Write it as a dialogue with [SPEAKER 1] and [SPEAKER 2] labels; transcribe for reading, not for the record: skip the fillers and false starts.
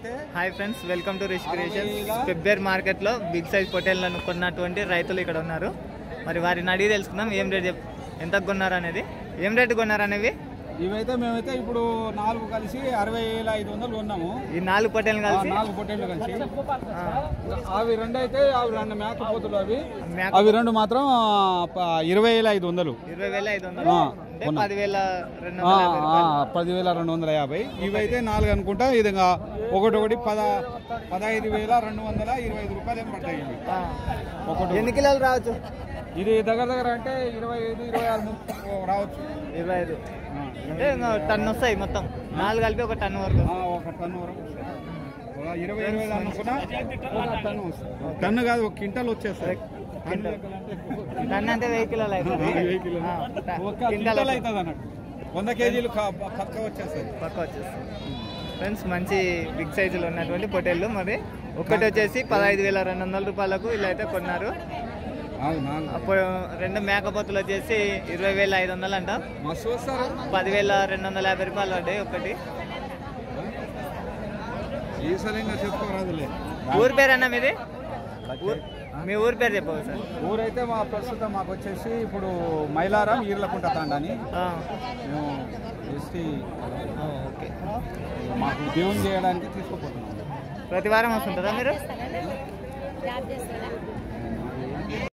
[SPEAKER 1] Hi friends, welcome to Rish creations. ఫిబ్రవరి మార్కెట్లో big size పొటేళ్లను కొన్నటువంటి రైతులు ఇక్కడ ఉన్నారు. మరి వారిని అడిగి తెలుసుకుందాం ఏం రేట్ ఎంత కొన్నారు అనేది, ఏం రేటు కొన్నారు అనేవి.
[SPEAKER 2] ఇవైతే మేమైతే ఇప్పుడు 4 కలిసి 60,500 కొన్నాము.
[SPEAKER 1] ఈ 4 పొటేళ్ళు కలిసి
[SPEAKER 2] 4 పొటేళ్ళు కలిసి అవి 2 అయితే అవి 2 మేకపోతులు అవి 2 మాత్రం 20,500.
[SPEAKER 1] 20,500
[SPEAKER 2] 10,250. ఇవైతే 4 అనుకుంటా. ఇది ఒకటి 15,225 రూపాయలు ఏం పడతాయి.
[SPEAKER 1] ఎన్ని కిలోలు రావచ్చు?
[SPEAKER 2] ఇది దగ్గర అంటే 25-26 రావచ్చు.
[SPEAKER 1] 25 అంటే టన్ను వస్తాయి మొత్తం 4 కలిపి ఒక టన్ను వరకు.
[SPEAKER 2] ఒక టన్ను వరకు 20 అనుకున్నా ఒక టన్ను వస్తుంది. టన్ను కాదు, ఒక క్వింటల్ వచ్చేస్తాయి.
[SPEAKER 1] టన్ను అంటే 1000 కిలోలు అవుతుంది.
[SPEAKER 2] క్వింటల్ అవుతుంది అన్నట్టు. 100 కేజీలు పక్క వచ్చేస్తాయి.
[SPEAKER 1] ఫ్రెండ్స్, మంచి బిగ్ సైజులో ఉన్నటువంటి పొటేళ్ళు. మరి ఒకటి వచ్చేసి 15,200 రూపాయలకు ఇలా అయితే కొన్నారు. అప్పుడు 2 మేకపోతులు వచ్చేసి 20,500 అంట. 10,250 రూపాయలు పడ్డాయి ఒకటి. ఊరి పేరు అన్న మీది? మీ ఊరి పేరు చెప్పవు సార్?
[SPEAKER 2] ఊరైతే మా ప్రస్తుతం మాకు వచ్చేసి ఇప్పుడు మైలారం ఈర్లకుంట తాండని.
[SPEAKER 1] ఓకే,
[SPEAKER 2] మాకు దేవుని చేయడానికి తీసుకుపోతున్నాం.
[SPEAKER 1] ప్రతి వారం వస్తుంటారా మీరు?